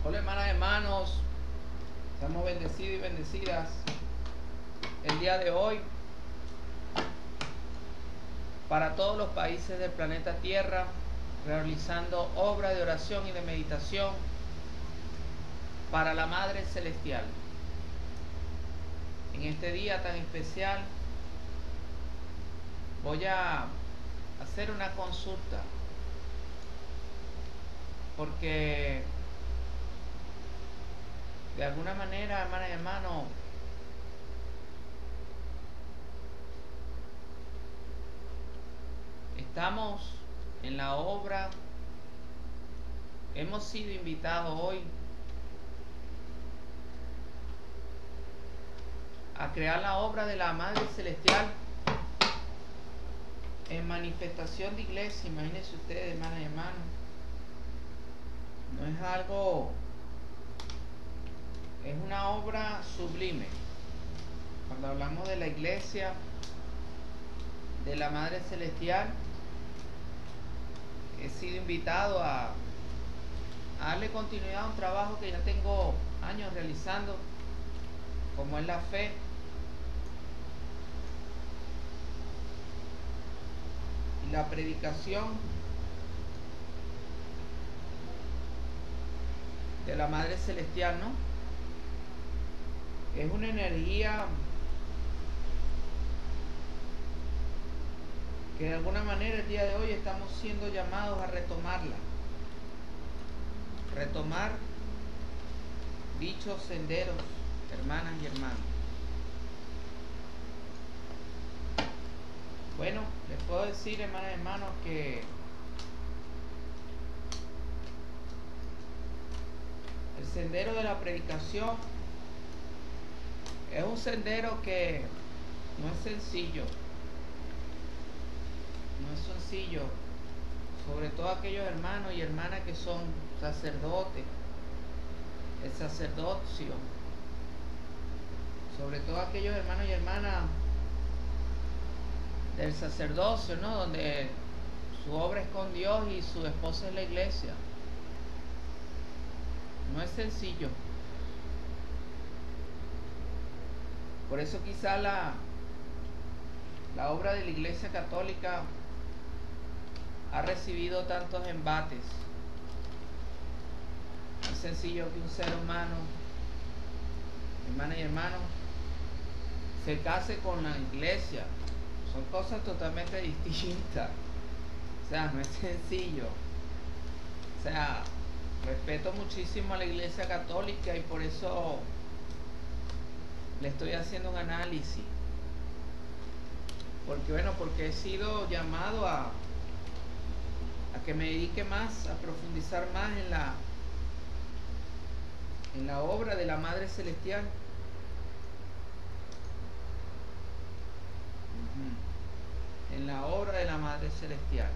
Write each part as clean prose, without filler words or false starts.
Hola hermanas, hermanos, estamos bendecidos y bendecidas el día de hoy para todos los países del planeta Tierra, realizando obra de oración y de meditación para la Madre Celestial. En este día tan especial voy a hacer una consulta porque de alguna manera, hermanas y hermanos, estamos en la obra, hemos sido invitados hoy a crear la obra de la Madre Celestial en manifestación de iglesia. Imagínense ustedes, hermanas y hermanos, no es algo, es una obra sublime. Cuando hablamos de la iglesia de la Madre Celestial, he sido invitado a darle continuidad a un trabajo que ya tengo años realizando, como es la fe. Y la predicación de la Madre Celestial, ¿no? Es una energía que de alguna manera el día de hoy estamos siendo llamados a retomarla. Retomar dichos senderos, hermanas y hermanos. Bueno, les puedo decir, hermanas y hermanos, que el sendero de la predicación es un sendero que no es sencillo. No es sencillo, sobre todo aquellos hermanos y hermanas que son sacerdotes, el sacerdocio, sobre todo aquellos hermanos y hermanas del sacerdocio, ¿no? Donde su obra es con Dios y su esposa es la iglesia. No es sencillo. Por eso quizá la obra de la Iglesia Católica ha recibido tantos embates. No es sencillo que un ser humano, hermanas y hermanos, se case con la iglesia. Son cosas totalmente distintas. O sea, no es sencillo. O sea, respeto muchísimo a la Iglesia Católica y por eso le estoy haciendo un análisis. Porque bueno, porque he sido llamado a que me dedique más, a profundizar más en la obra de la Madre Celestial. En la obra de la Madre Celestial.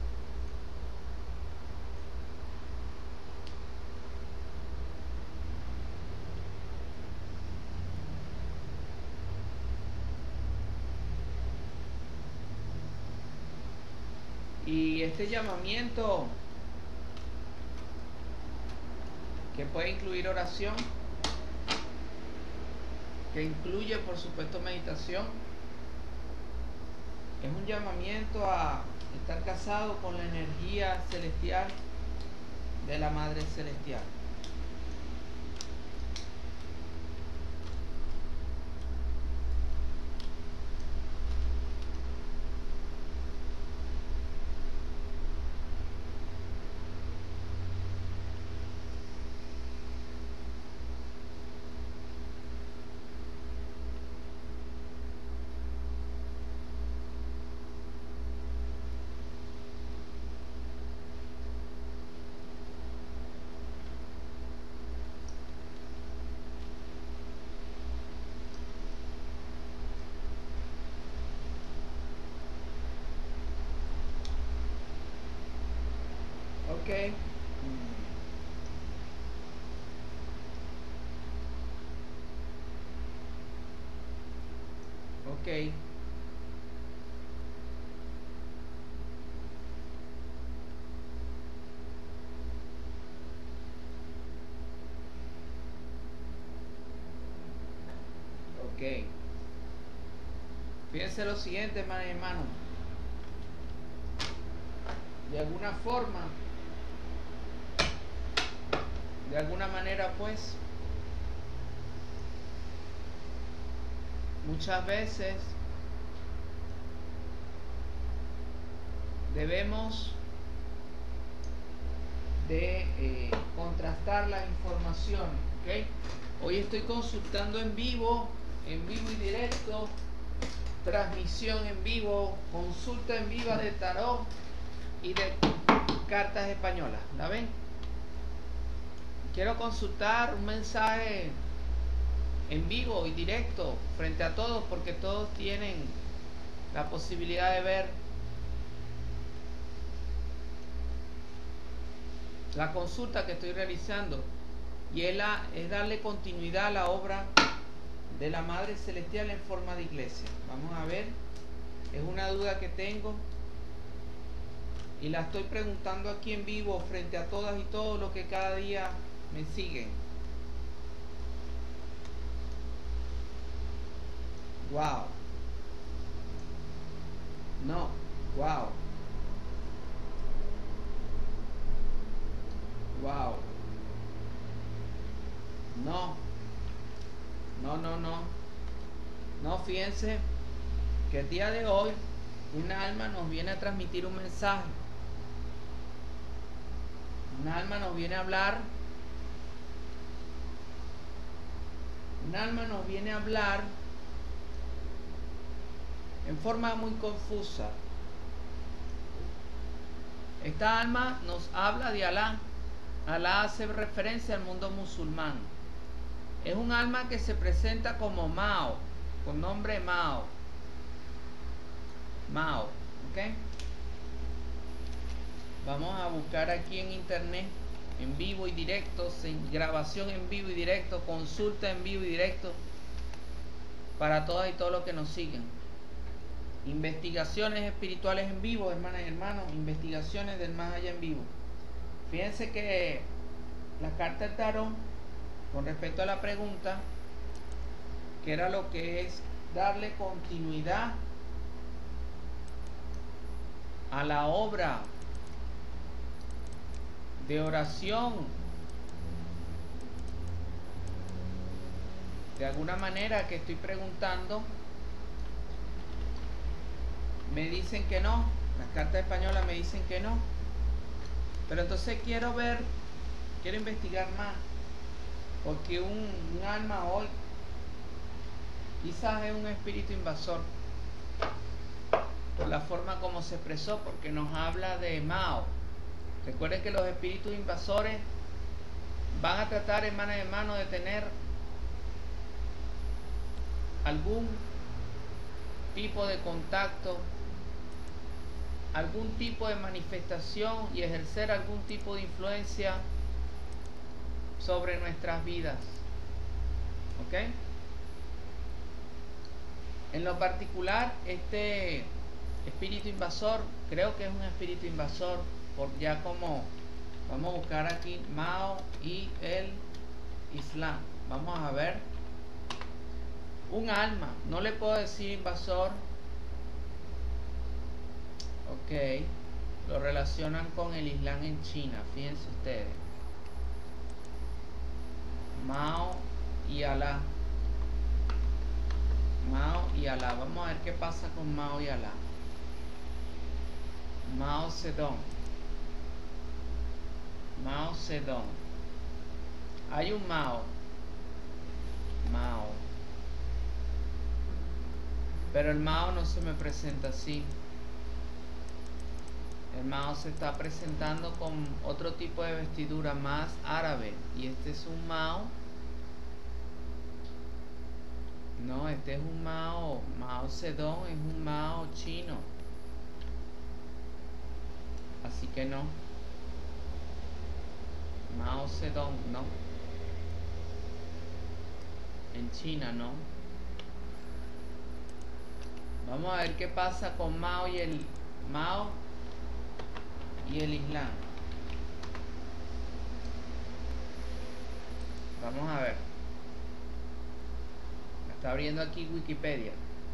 Y este llamamiento, que puede incluir oración, que incluye por supuesto meditación, es un llamamiento a estar casado con la energía celestial de la Madre Celestial. Ok. Ok. Ok. Fíjense lo siguiente, hermanos y hermanos. De alguna forma, de alguna manera, pues, muchas veces debemos de contrastar las informaciones, ¿ok? Hoy estoy consultando en vivo y directo, transmisión en vivo, consulta en viva de tarot y de cartas españolas. ¿La ven? Quiero consultar un mensaje en vivo y directo frente a todos, porque todos tienen la posibilidad de ver la consulta que estoy realizando, y es darle continuidad a la obra de la Madre Celestial en forma de iglesia. Vamos a ver, es una duda que tengo y la estoy preguntando aquí en vivo frente a todas y todos los que cada día me siguen. Wow. No, wow. Wow. No. No, no, no. No, fíjense que el día de hoy una alma nos viene a transmitir un mensaje. Una alma nos viene a hablar. Un alma nos viene a hablar en forma muy confusa. Esta alma nos habla de Alá. Alá hace referencia al mundo musulmán. Es un alma que se presenta como Mao, con nombre Mao. Mao, ¿ok? Vamos a buscar aquí en internet, en vivo y directo, grabación en vivo y directo, consulta en vivo y directo, para todas y todos los que nos siguen. Investigaciones espirituales en vivo, hermanas y hermanos, investigaciones del más allá en vivo. Fíjense que la carta del tarot, con respecto a la pregunta, que era lo que es darle continuidad a la obra de oración, de alguna manera que estoy preguntando, me dicen que no, las cartas españolas me dicen que no, pero entonces quiero investigar más, porque un alma hoy quizás es un espíritu invasor, por la forma como se expresó, porque nos habla de Mao. Recuerden que los espíritus invasores van a tratar, hermanas y hermanos, de tener algún tipo de contacto, algún tipo de manifestación y ejercer algún tipo de influencia sobre nuestras vidas. ¿Ok? En lo particular, este espíritu invasor, creo que es un espíritu invasor, por ya como vamos a buscar aquí Mao y el Islam. Vamos a ver. Un alma, no le puedo decir invasor. Ok, lo relacionan con el Islam en China, fíjense ustedes. Mao y Alá. Mao y Alá. Vamos a ver qué pasa con Mao y Alá. Mao Zedong. Mao Zedong. Hay un Mao. Mao. Pero el Mao no se me presenta así. El Mao se está presentando con otro tipo de vestidura más árabe. Y este es un Mao. No, este es un Mao. Mao Zedong es un Mao chino. Así que no. Mao Zedong, no. En China, no. Vamos a ver qué pasa con Mao y el Islam. Vamos a ver. Las Está abriendo aquí Wikipedia.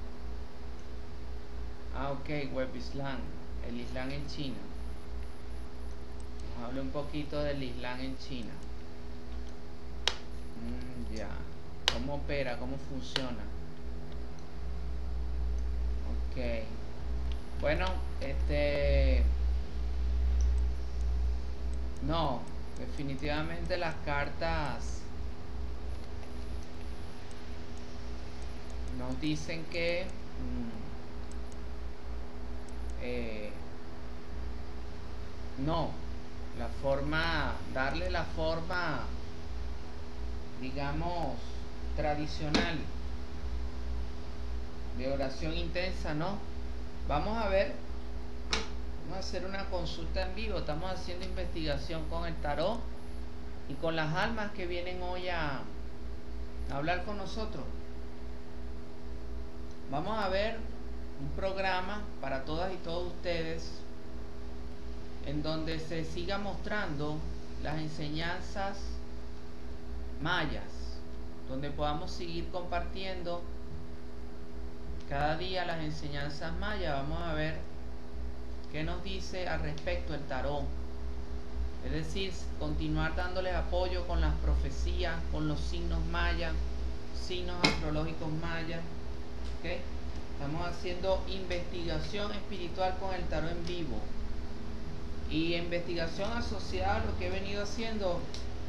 Ah, ok, Web Islam. El Islam en China. Nos habla un poquito del Islam en China. Ya. ¿Cómo opera? ¿Cómo funciona? Ok. Bueno, no, definitivamente las cartas nos dicen que no, la forma, darle la forma, digamos, tradicional de oración intensa, no. Vamos a ver, vamos a hacer una consulta en vivo. Estamos haciendo investigación con el tarot y con las almas que vienen hoy a hablar con nosotros. Vamos a ver un programa para todas y todos ustedes en donde se siga mostrando las enseñanzas mayas, donde podamos seguir compartiendo cada día las enseñanzas mayas. Vamos a ver qué nos dice al respecto el tarot, es decir, continuar dándoles apoyo con las profecías, con los signos mayas, signos astrológicos mayas. ¿Okay? Estamos haciendo investigación espiritual con el tarot en vivo y investigación asociada a lo que he venido haciendo,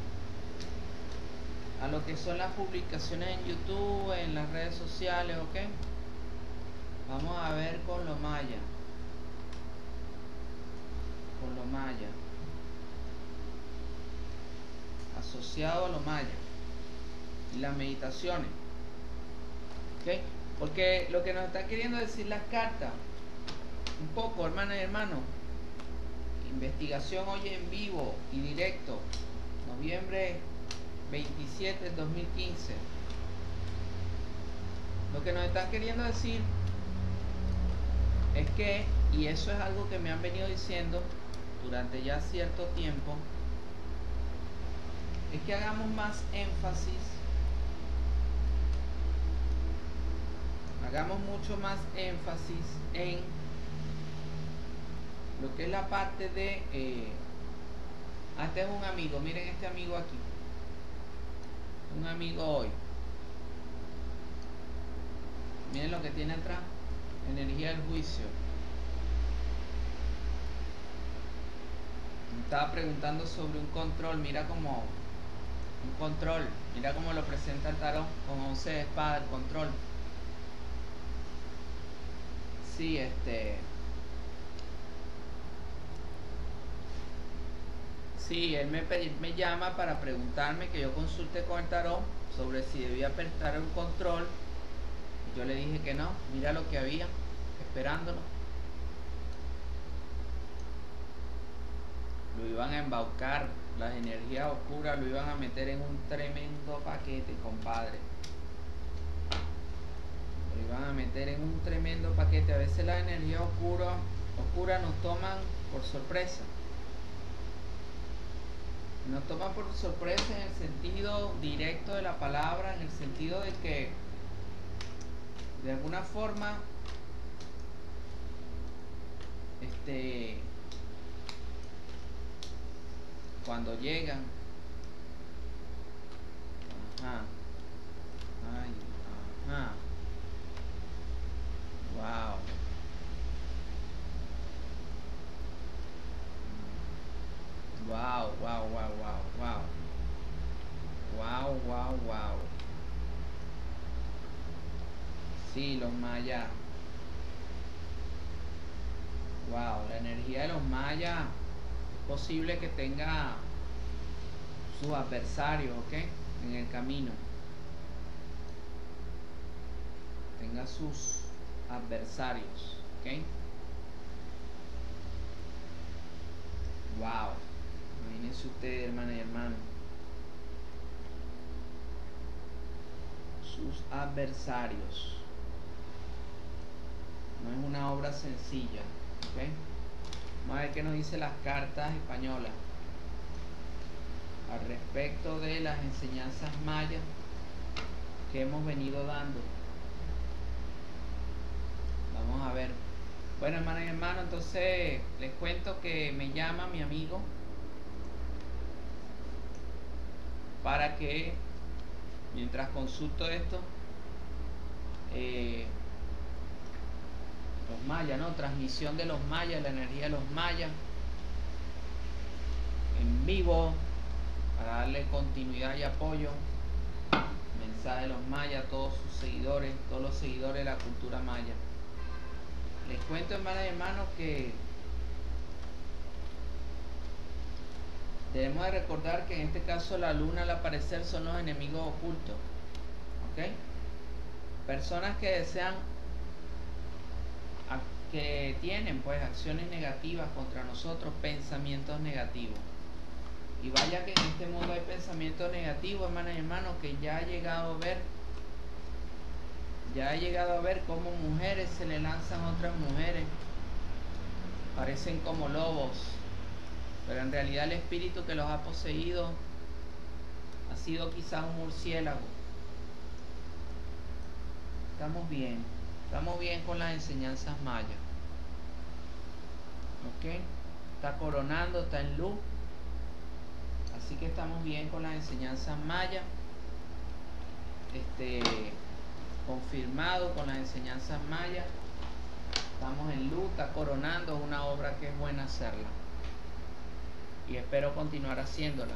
a lo que son las publicaciones en YouTube, en las redes sociales. ¿Ok? Vamos a ver con lo maya, asociado a lo maya y las meditaciones. ¿Ok? Porque lo que nos está queriendo decir las cartas, un poco, hermanas y hermanos, investigación hoy en vivo y directo, noviembre 27 del 2015. Lo que nos están queriendo decir es que, y eso es algo que me han venido diciendo durante ya cierto tiempo, es que hagamos más énfasis, hagamos mucho más énfasis en lo que es la parte de este es un amigo, miren este amigo aquí, un amigo hoy, miren lo que tiene atrás, energía del juicio. Me estaba preguntando sobre un control, mira como un control, mira cómo lo presenta el tarot con 11 de espada, el control. Sí, sí, él me llama para preguntarme, que yo consulte con el tarot sobre si debía prestar un control. Yo le dije que no, mira lo que había, esperándolo. Lo iban a embaucar, las energías oscuras lo iban a meter en un tremendo paquete, compadre. Lo iban a meter en un tremendo paquete. A veces las energías oscuras nos toman por sorpresa. Nos toman por sorpresa en el sentido directo de la palabra, en el sentido de que de alguna forma cuando llegan, ajá, ay, ajá, wow, wow, wow, wow, wow, wow, wow, wow, wow. Sí, los mayas, wow, la energía de los mayas es posible que tenga sus adversarios, ¿ok? En el camino, tenga sus adversarios, ¿ok? Wow, imagínense ustedes, hermanas y hermanos, sus adversarios. No es una obra sencilla, ¿ok? Vamos a ver qué nos dice las cartas españolas al respecto de las enseñanzas mayas que hemos venido dando. Vamos a ver. Bueno, hermanas y hermanos, entonces les cuento que me llama mi amigo para que mientras consulto esto, los mayas, ¿no? Transmisión de los mayas, la energía de los mayas en vivo para darle continuidad y apoyo. Mensaje de los mayas a todos sus seguidores, todos los seguidores de la cultura maya. Les cuento, hermanas y hermanos, que debemos de recordar que en este caso la luna al aparecer son los enemigos ocultos. ¿Ok? Personas que desean, que tienen pues acciones negativas contra nosotros, pensamientos negativos. Y vaya que en este mundo hay pensamientos negativos, hermanas y hermanos, que ya he llegado a ver cómo mujeres se le lanzan a otras mujeres, parecen como lobos, pero en realidad el espíritu que los ha poseído ha sido quizás un murciélago. Estamos bien con las enseñanzas mayas. ¿Ok? Está coronando, está en luz. Así que estamos bien con las enseñanzas mayas. Confirmado con las enseñanzas mayas. Estamos en luz, está coronando, es una obra que es buena hacerla. Y espero continuar haciéndola.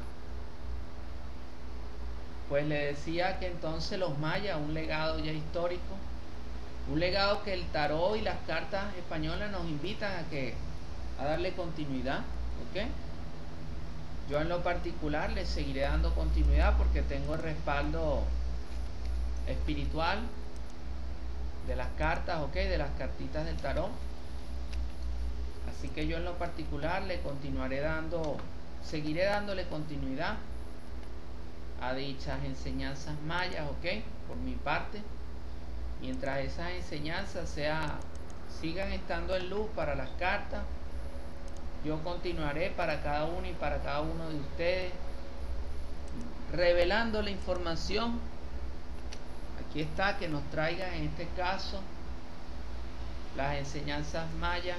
Pues le decía que entonces los mayas, un legado ya histórico, un legado que el tarot y las cartas españolas nos invitan a darle continuidad. ¿Ok? Yo en lo particular le seguiré dando continuidad porque tengo el respaldo espiritual de las cartas, ¿ok? De las cartitas del tarot. Así que yo en lo particular le seguiré dándole continuidad a dichas enseñanzas mayas, ¿ok? Por mi parte, mientras esas enseñanzas sigan estando en luz para las cartas, yo continuaré para cada uno y para cada uno de ustedes, revelando la información. Aquí está, que nos traigan en este caso las enseñanzas mayas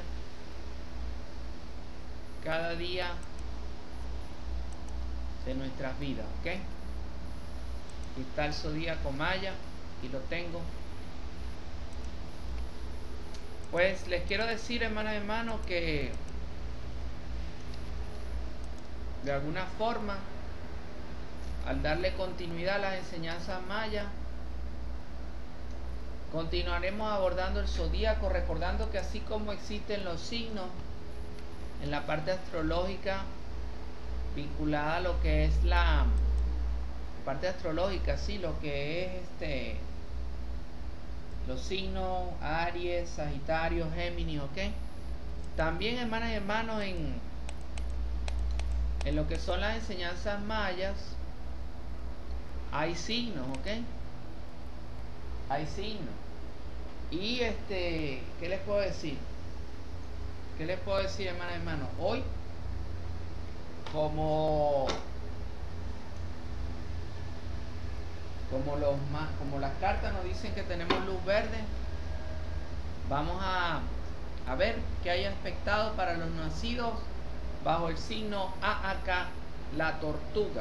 cada día de nuestras vidas, ¿ok? Aquí está el zodíaco maya, aquí lo tengo. Pues les quiero decir, hermanas y hermanos, que de alguna forma, al darle continuidad a las enseñanzas mayas, continuaremos abordando el zodíaco, recordando que así como existen los signos en la parte astrológica vinculada a lo que es la parte astrológica, sí, lo que es los signos Aries, Sagitario, Géminis, ¿ok? También, hermanas y hermanos, en lo que son las enseñanzas mayas hay signos, ¿ok? Hay signos. Y ¿qué les puedo decir? ¿Qué les puedo decir, hermanas y hermanos? Hoy, como las cartas nos dicen que tenemos luz verde, vamos a ver qué hay aspectado para los nacidos bajo el signo AAK, la tortuga.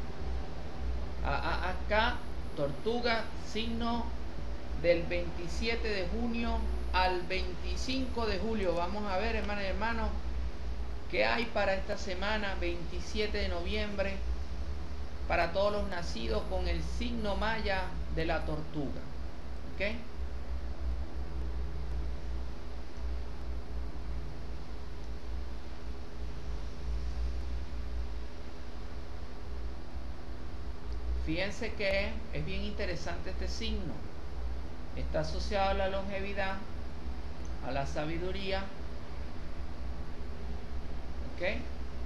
AAK, tortuga, signo del 27 de junio al 25 de julio. Vamos a ver, hermanas y hermanos, qué hay para esta semana, 27 de noviembre, para todos los nacidos con el signo maya de la tortuga. ¿Ok? Fíjense que es bien interesante este signo. Está asociado a la longevidad, a la sabiduría. ¿Ok?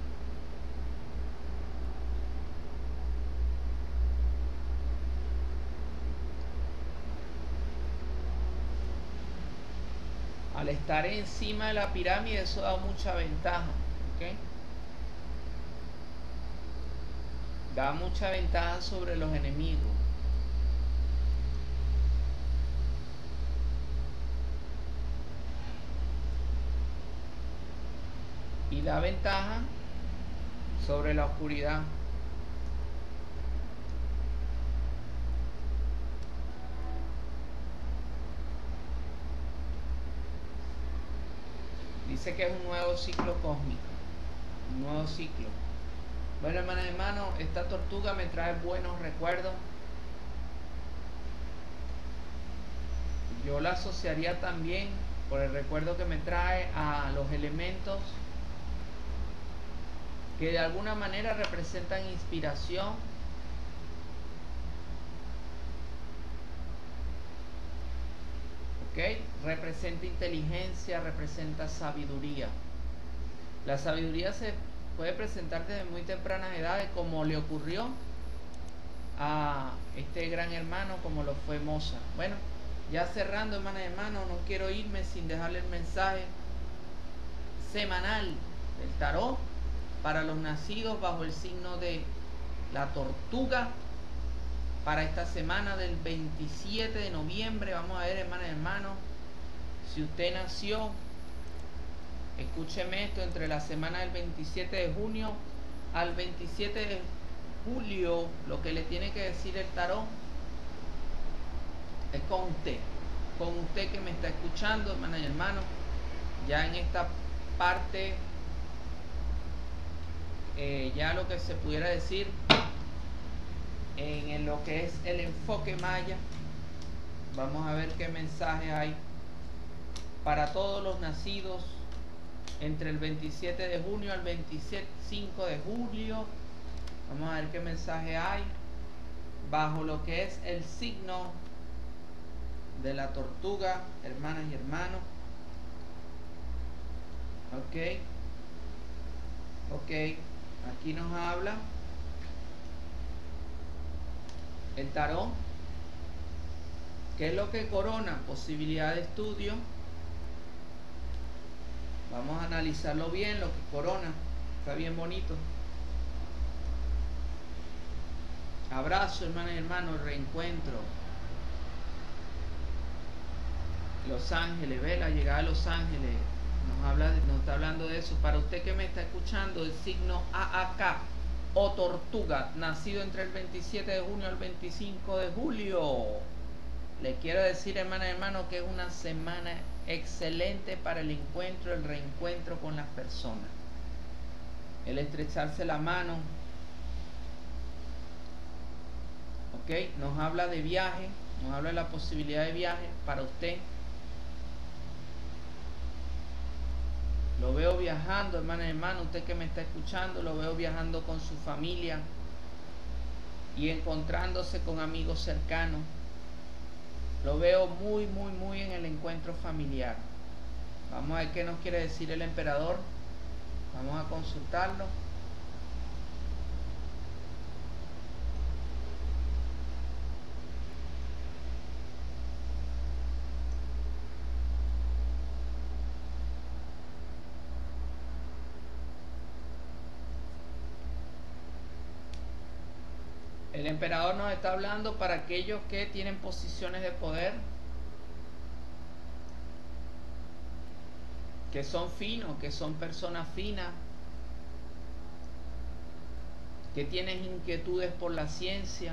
Al estar encima de la pirámide, eso da mucha ventaja. ¿Ok? Da mucha ventaja sobre los enemigos. da ventaja sobre la oscuridad. Dice que es un nuevo ciclo cósmico, un nuevo ciclo. Bueno, hermanas y hermanos, esta tortuga me trae buenos recuerdos. Yo la asociaría también, por el recuerdo que me trae, a los elementos que de alguna manera representan inspiración, ¿ok? Representa inteligencia, representa sabiduría. La sabiduría se puede presentar desde muy tempranas edades, como le ocurrió a este gran hermano, como lo fue Mozart. Bueno, ya cerrando, hermanas y hermanos, no quiero irme sin dejarle el mensaje semanal del tarot para los nacidos bajo el signo de la tortuga para esta semana del 27 de noviembre. Vamos a ver, hermanas y hermanos, si usted nació, escúcheme esto, entre la semana del 27 de junio al 27 de julio, lo que le tiene que decir el tarot es con usted que me está escuchando, hermanas y hermanos. Ya en esta parte, ya lo que se pudiera decir en lo que es el enfoque maya, vamos a ver qué mensaje hay para todos los nacidos entre el 27 de junio al 25 de julio. Vamos a ver qué mensaje hay bajo lo que es el signo de la tortuga, hermanas y hermanos. Ok, aquí nos habla el tarot. ¿Qué es lo que corona? Posibilidad de estudio. Vamos a analizarlo bien, lo que corona. Está bien bonito. Abrazo, hermanas y hermanos, reencuentro. Los Ángeles, ve la llegada de Los Ángeles. Nos está hablando de eso. Para usted que me está escuchando, el signo AAK o tortuga, nacido entre el 27 de junio al 25 de julio. Le quiero decir, hermanas y hermanos, que es una semana excelente para el encuentro, el reencuentro con las personas. El estrecharse la mano. Ok, nos habla de viaje, nos habla de la posibilidad de viaje para usted. Lo veo viajando, hermanas y hermanos, usted que me está escuchando, lo veo viajando con su familia y encontrándose con amigos cercanos. Lo veo muy en el encuentro familiar. Vamos a ver qué nos quiere decir el emperador. Vamos a consultarlo. El emperador nos está hablando para aquellos que tienen posiciones de poder, que son finos, que son personas finas, que tienen inquietudes por la ciencia.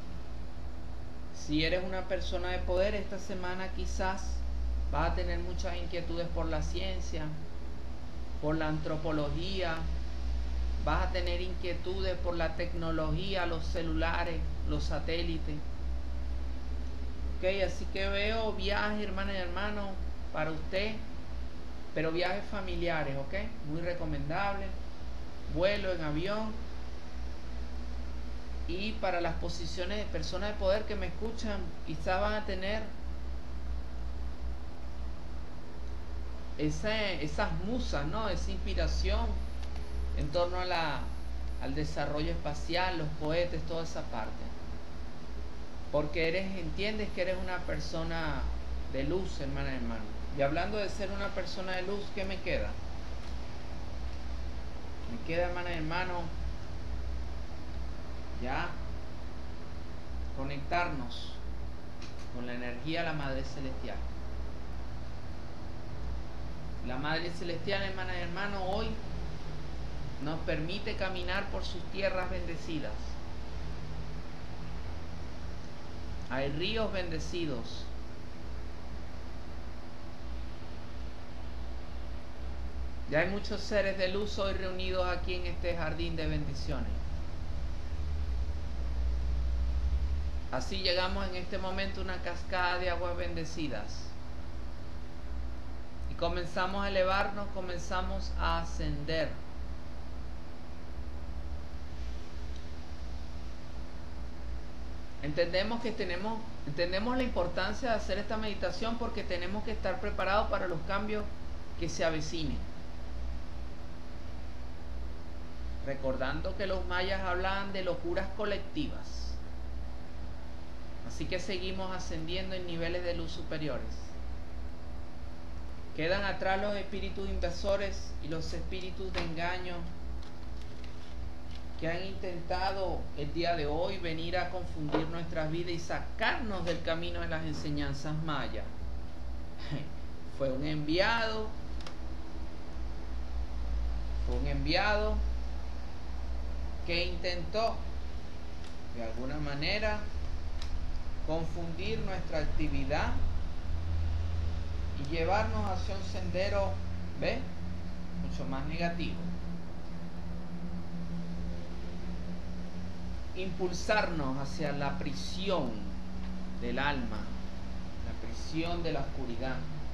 Si eres una persona de poder, esta semana quizás vas a tener muchas inquietudes por la ciencia, por la antropología. Vas a tener inquietudes por la tecnología, los celulares, los satélites. Ok, así que veo viajes, hermanas y hermanos, para usted, pero viajes familiares, ok, muy recomendables. Vuelo en avión. Y para las posiciones de personas de poder que me escuchan, quizás van a tener esas musas, ¿no? Esa inspiración en torno a al desarrollo espacial, los cohetes, toda esa parte. Porque entiendes que eres una persona de luz, hermana y hermano. Y hablando de ser una persona de luz, ¿qué me queda? Me queda, hermana y hermano, ya conectarnos con la energía de la Madre Celestial. La Madre Celestial, hermana y hermano, hoy nos permite caminar por sus tierras bendecidas. Hay ríos bendecidos. Ya hay muchos seres de luz hoy reunidos aquí en este jardín de bendiciones. Así llegamos en este momento a una cascada de aguas bendecidas. Y comenzamos a elevarnos, comenzamos a ascender. Entendemos la importancia de hacer esta meditación porque tenemos que estar preparados para los cambios que se avecinen. Recordando que los mayas hablaban de locuras colectivas. Así que seguimos ascendiendo en niveles de luz superiores. Quedan atrás los espíritus invasores y los espíritus de engaño que han intentado el día de hoy venir a confundir nuestras vidas y sacarnos del camino de las enseñanzas mayas. Fue un enviado que intentó de alguna manera confundir nuestra actividad y llevarnos hacia un sendero, mucho más negativo. Impulsarnos hacia la prisión del alma, la prisión de la oscuridad,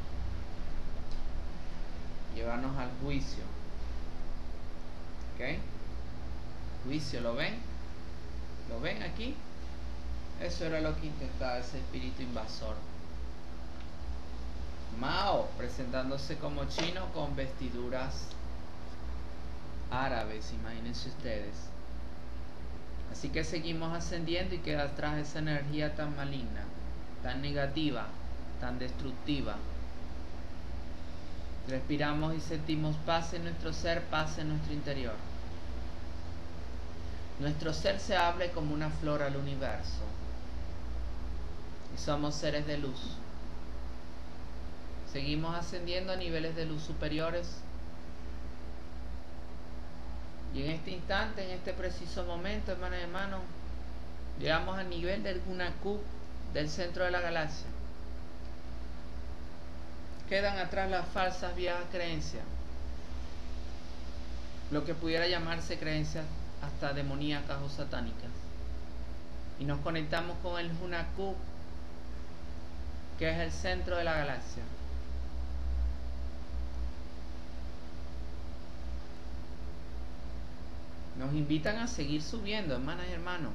llevarnos al juicio. ¿Ok? Juicio, ¿lo ven? ¿Lo ven aquí? Eso era lo que intentaba ese espíritu invasor. Mao presentándose como chino con vestiduras árabes, imagínense ustedes. Así que seguimos ascendiendo y queda atrás esa energía tan maligna, tan negativa, tan destructiva. Respiramos y sentimos paz en nuestro ser, paz en nuestro interior. Nuestro ser se abre como una flor al universo. Y somos seres de luz. Seguimos ascendiendo a niveles de luz superiores. Y en este instante, en este preciso momento, hermanos y hermanos, llegamos al nivel del Hunahku, del centro de la galaxia. Quedan atrás las falsas viejas creencias. Lo que pudiera llamarse creencias hasta demoníacas o satánicas. Y nos conectamos con el Hunahku, que es el centro de la galaxia. Nos invitan a seguir subiendo, hermanas y hermanos.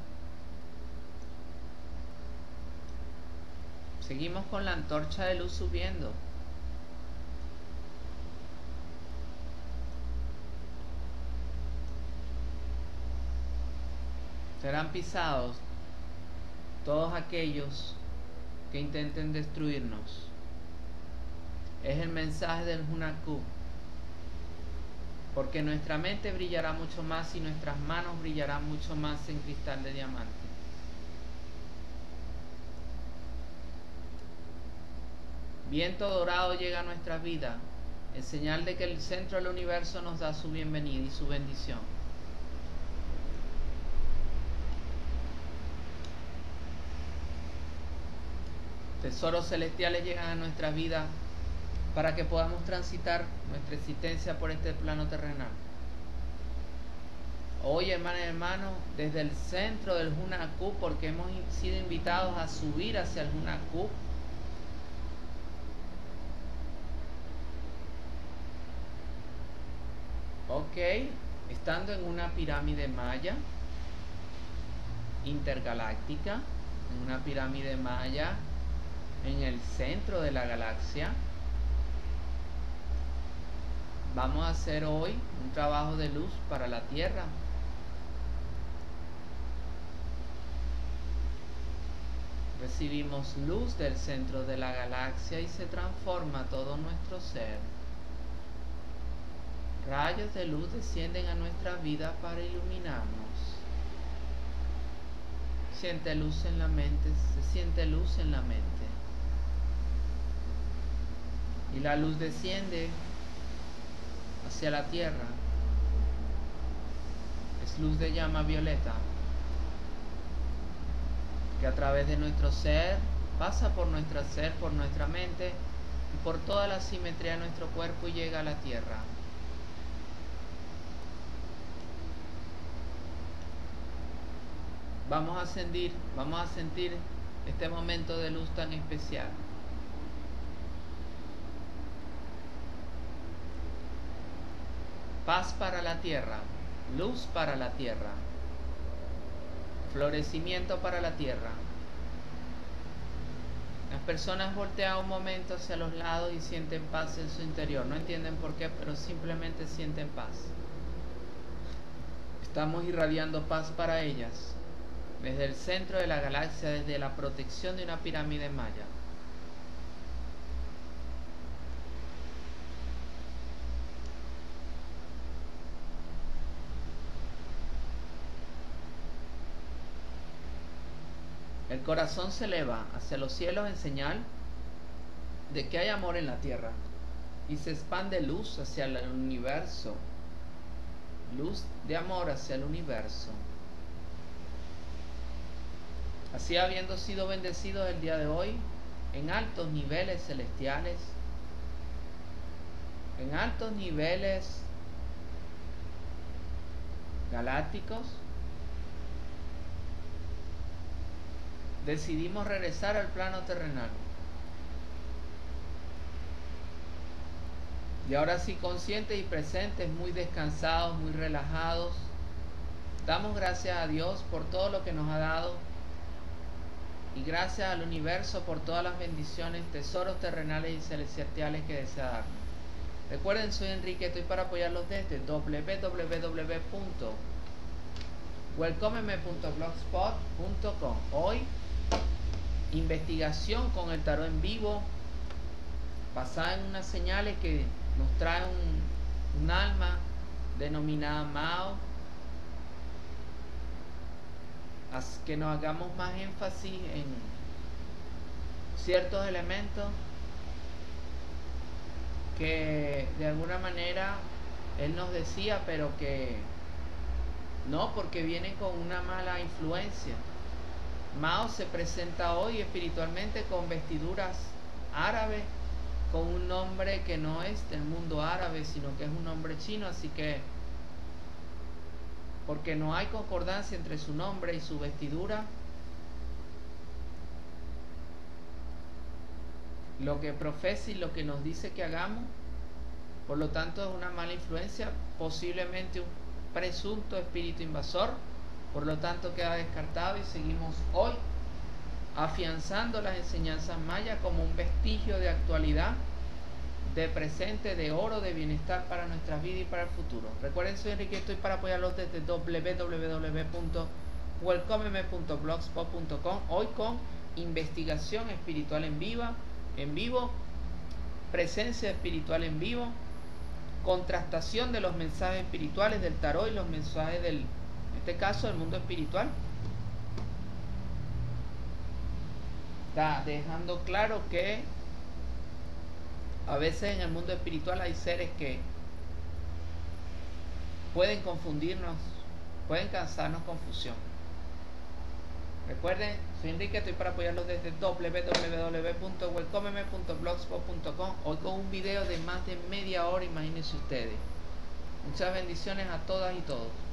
Seguimos con la antorcha de luz subiendo. Serán pisados todos aquellos que intenten destruirnos. Es el mensaje del Hunahku. Porque nuestra mente brillará mucho más y nuestras manos brillarán mucho más en cristal de diamante. Viento dorado llega a nuestra vida, en señal de que el centro del universo nos da su bienvenida y su bendición. Tesoros celestiales llegan a nuestra vida para que podamos transitar nuestra existencia por este plano terrenal. Hoy, hermanas y hermanos, desde el centro del Hunahku, porque hemos sido invitados a subir hacia el Hunahku, estando en una pirámide maya intergaláctica, en una pirámide maya en el centro de la galaxia, vamos a hacer hoy un trabajo de luz para la Tierra. Recibimos luz del centro de la galaxia y se transforma todo nuestro ser. Rayos de luz descienden a nuestra vida para iluminarnos. Siente luz en la mente, se siente luz en la mente. Y la luz desciende hacia la tierra. es luz de llama violeta que a través de nuestro ser pasa por nuestro ser, por nuestra mente y por toda la simetría de nuestro cuerpo y llega a la tierra. Vamos a sentir este momento de luz tan especial. Paz para la tierra, luz para la tierra, florecimiento para la tierra. Las personas voltean un momento hacia los lados y sienten paz en su interior. No entienden por qué, pero simplemente sienten paz. Estamos irradiando paz para ellas, desde el centro de la galaxia, desde la protección de una pirámide maya. El corazón se eleva hacia los cielos en señal de que hay amor en la tierra y se expande luz hacia el universo, luz de amor hacia el universo. Así, habiendo sido bendecidos el día de hoy en altos niveles celestiales, en altos niveles galácticos, decidimos regresar al plano terrenal. Y ahora sí, conscientes y presentes, muy descansados, muy relajados, damos gracias a Dios por todo lo que nos ha dado y gracias al universo por todas las bendiciones, tesoros terrenales y celestiales que desea darnos. Recuerden, soy Enrique, estoy para apoyarlos desde www.welcomeme.blogspot.com. Hoy, investigación con el tarot en vivo, basada en unas señales que nos trae un alma denominada Mao, que nos hagamos más énfasis en ciertos elementos que de alguna manera él nos decía, pero que no, porque vienen con una mala influencia. Mao se presenta hoy espiritualmente con vestiduras árabes, con un nombre que no es del mundo árabe, sino que es un nombre chino, así que porque no hay concordancia entre su nombre y su vestidura, lo que profesa y lo que nos dice que hagamos, por lo tanto es una mala influencia, posiblemente un presunto espíritu invasor. Por lo tanto queda descartado y seguimos hoy afianzando las enseñanzas mayas como un vestigio de actualidad, de presente, de oro, de bienestar para nuestras vidas y para el futuro. Recuerden, soy Enrique, estoy para apoyarlos desde www.welcomeme.blogspot.com. Hoy con investigación espiritual en vivo, presencia espiritual en vivo, contrastación de los mensajes espirituales del tarot y los mensajes del, en este caso, del mundo espiritual. Está dejando claro que a veces en el mundo espiritual hay seres que pueden confundirnos, pueden causarnos confusión. Recuerden, soy Enrique, estoy para apoyarlos desde www.welcomeme.blogspot.com. Hoy con un video de más de media hora, imagínense ustedes. Muchas bendiciones a todas y todos.